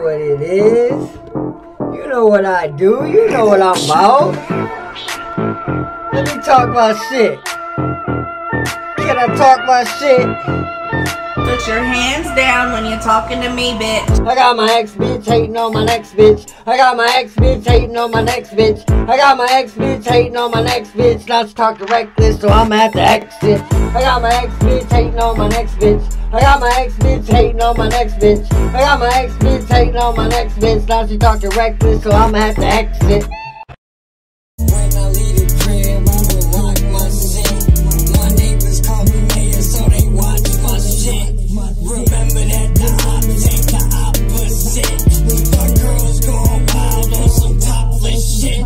What it is. You know what I do. You know what I'm about. Let me talk my shit. Can I talk my shit? Put your hands down when you're talking to me, bitch. I got my ex bitch hating on my next bitch. I got my ex bitch hating on my next bitch. I got my ex bitch hating on my next bitch. Not to talk reckless, so I'ma have to exit. I got my ex bitch hating on my next bitch. I got my ex bitch hating on my next bitch. I got my ex bitch hating on my next bitch. Now she talking reckless, so I'ma have to exit. When I leave the crib, I will lock my shit. My neighbors call me mayor, so they watch my shit. Remember that the ops ain't the opposite. My girls going wild on some topless shit.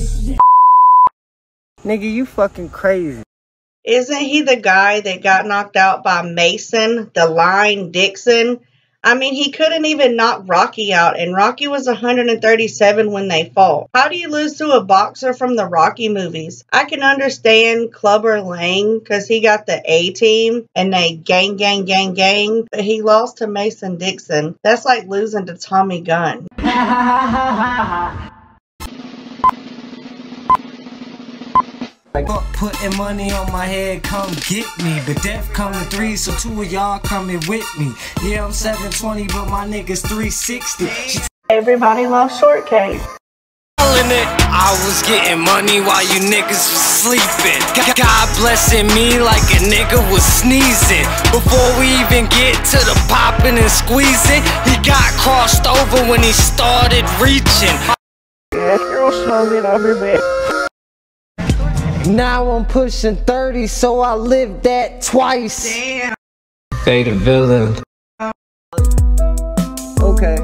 Nigga, you fucking crazy. Isn't he the guy that got knocked out by Mason, the Line Dixon? I mean, he couldn't even knock Rocky out, and Rocky was 137 when they fought. How do you lose to a boxer from the Rocky movies? I can understand Clubber Lang, because he got the A-team, and they gang, but he lost to Mason Dixon. That's like losing to Tommy Gunn. Fuck putting money on my head, come get me. But death come to 3, so 2 of y'all coming with me. Yeah, I'm 720, but my nigga's 360. Everybody loves shortcake. I was getting money while you niggas was sleeping. God blessing me like a nigga was sneezing. Before we even get to the popping and squeezing, he got crossed over when he started reaching. That girl smoking up her bed. Now I'm pushing 30, so I lived that twice. Damn. Say the villain. Okay.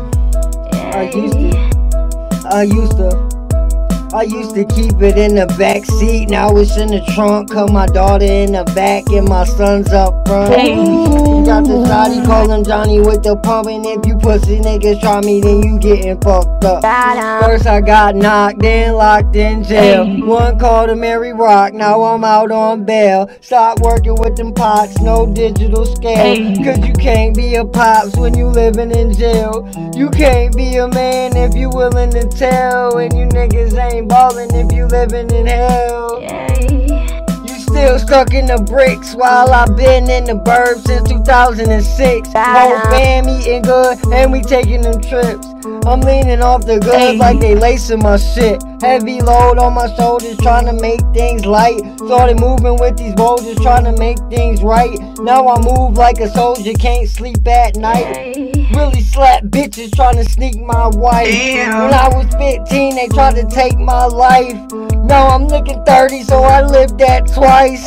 I used to keep it in the back seat. Now it's in the trunk. Cause my daughter in the back and my son's up front. You got the shotty, call him Johnny with the pump. And if you pussy niggas try me, then you getting fucked up. First I got knocked in, locked in jail. One called to Mary Rock, now I'm out on bail. Stop working with them pots, no digital scale. Cause you can't be a pops when you living in jail. You can't be a man if you willing to tell. And you niggas ain't ballin' if you living in hell. You still stuck in the bricks while I been in the burbs since 2006. Whole fam eating good and we taking them trips. I'm leaning off the goods like they lacing my shit. Heavy load on my shoulders trying to make things light. Started moving with these boulders trying to make things right. Now I move like a soldier, can't sleep at night. Really slap bitches trying to sneak my wife. When I was 15 they tried to take my life. Now I'm looking 30, so I lived that twice.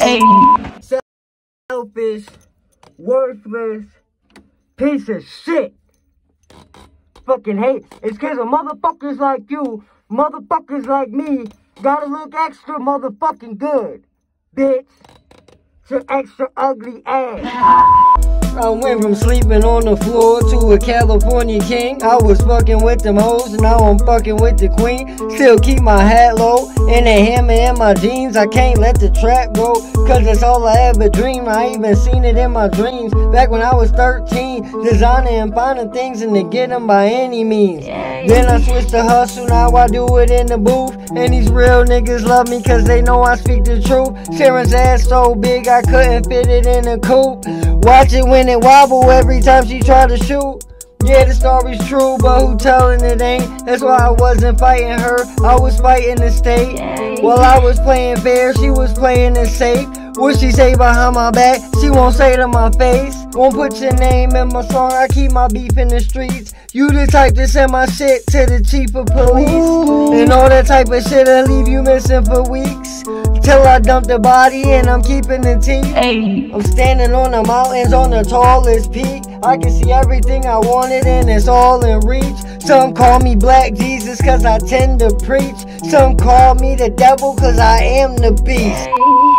Selfish, worthless, piece of shit. Fucking hate. It's cause of motherfuckers like you, motherfuckers like me, gotta look extra motherfucking good, bitch. To extra ugly ass. I went from sleeping on the floor to a California king. I was fucking with them hoes, now I'm fucking with the queen. Still keep my hat low and a hammer in my jeans. I can't let the trap go, cause that's all I ever dreamed. I even seen it in my dreams back when I was 13. Designing and finding things and to get them by any means. Then I switched to hustle, now I do it in the booth. And these real niggas love me cause they know I speak the truth. Sharon's ass so big I couldn't fit it in a coupe. Watch it when it wobble every time she try to shoot. Yeah, the story's true, but who telling it ain't? That's why I wasn't fighting her, I was fighting the state. While I was playing fair, she was playing it safe. What she say behind my back, she won't say to my face. Won't put your name in my song, I keep my beef in the streets. You the type to send my shit to the chief of police. And all that type of shit'll leave you missing for weeks. Till I dump the body and I'm keeping the teeth. I'm standing on the mountains on the tallest peak. I can see everything I wanted and it's all in reach. Some call me Black Jesus cause I tend to preach. Some call me the devil cause I am the beast.